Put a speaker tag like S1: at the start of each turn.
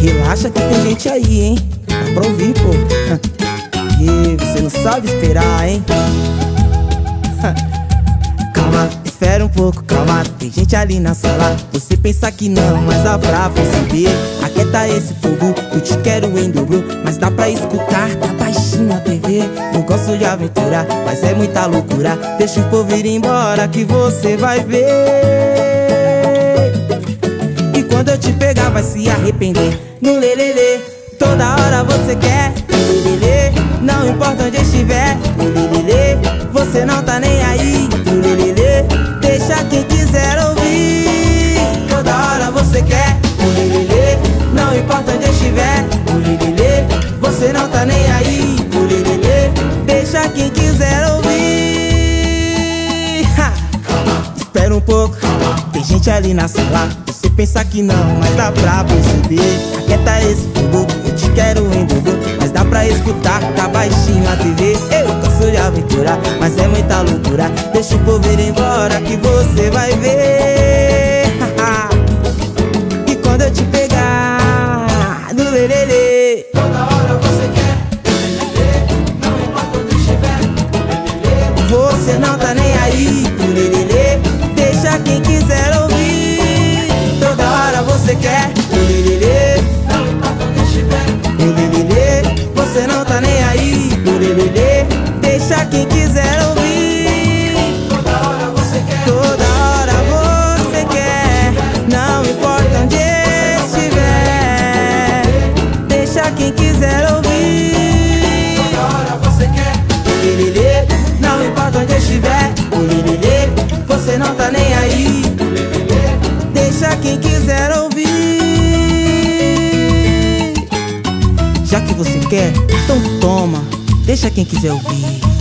S1: Relaxa que tem gente aí, hein? Dá pra ouvir, pô. E você não sabe esperar, hein? Calma, espera um pouco, calma. Tem gente ali na sala. Você pensa que não, mas dá pra perceber. Aquieta esse fogo, eu te quero em dobro. Mas dá pra escutar, tá baixinho a TV. Não gosto de aventura, mas é muita loucura. Deixa o povo ir embora que você vai ver. E quando eu te pegar vai se arrepender. No lelele, toda hora você quer. Lelele, não importa onde estiver. Lelele, você não tá nem aí. Lelele, deixa quem quiser ouvir. Toda hora você quer. Lelele, não importa onde estiver. Lelele, você não tá nem aí. Lelele, deixa quem quiser ouvir. Espera um pouco, tem gente ali na sala. Você pensa que não, mas dá pra perceber. Aquieta esse fogo, eu te quero em dobro. Mas dá pra escutar, tá baixinho a TV. Eu canso de aventura, mas é muita loucura. Deixa o povo ir embora que você vai ver. E quando eu te pegar no lelele,
S2: Toda hora você quer. Lelele, não importa onde estiver. Lelele,
S1: você não tá nem aí. Lelele, deixa quem quiser ouvir. Toda hora você quer. Lelele,
S2: não importa onde estiver.
S1: lelele, você não tá nem aí. Lelele, deixa quem quiser ouvir.
S2: Toda hora você quer.
S1: Toda hora você quer. Não importa onde estiver. Deixa quem quiser ouvir.
S2: Toda hora você quer.
S1: Lelele, não importa onde estiver. Lelele, você não tá nem aí.
S2: Lelele,
S1: Deixa quem quiser ouvir. Já que você quer, então toma. Deixa quem quiser ouvir.